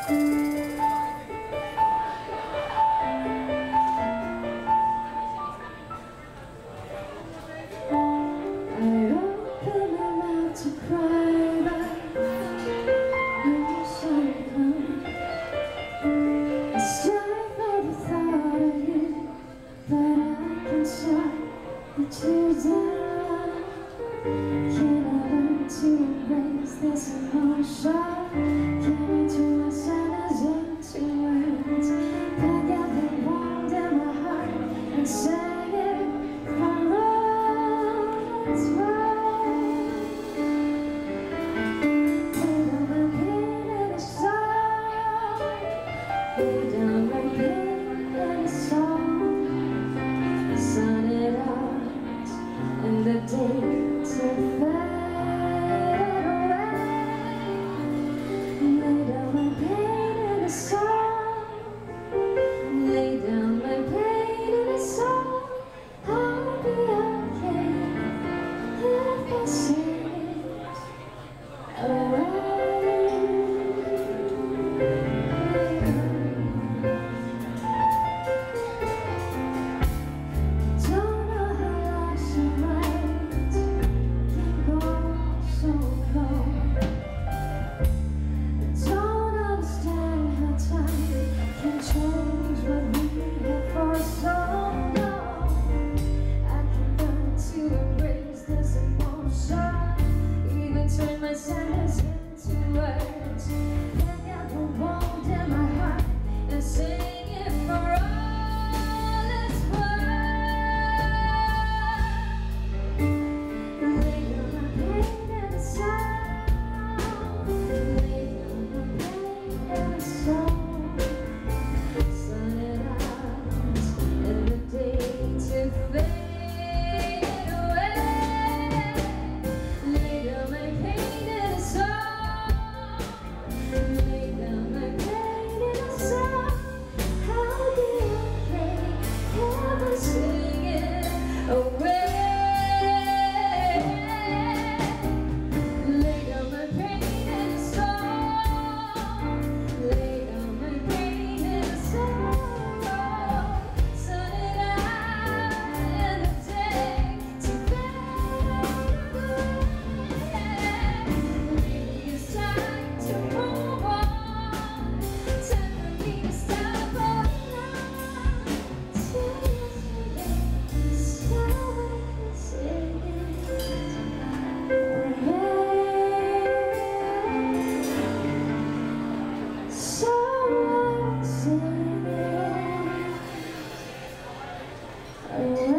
This emotion, give it to my sadness into words. Pick up the wound in my heart and say it from what's right. Lay down my pain in a song. Lay down my pain in a song. Sun it out and the day to fade. Oh,